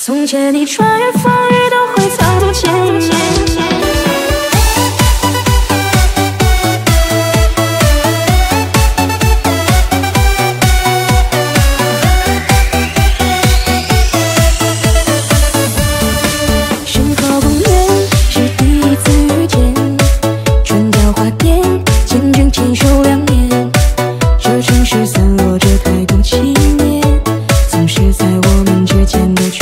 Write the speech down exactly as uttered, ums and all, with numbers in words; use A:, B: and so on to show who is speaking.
A: 从前你穿越风雨都会藏不见。身后公园是第一次遇见，春雕花店见证牵手两年，这城市散落着太多纪念，总是在我们之间的。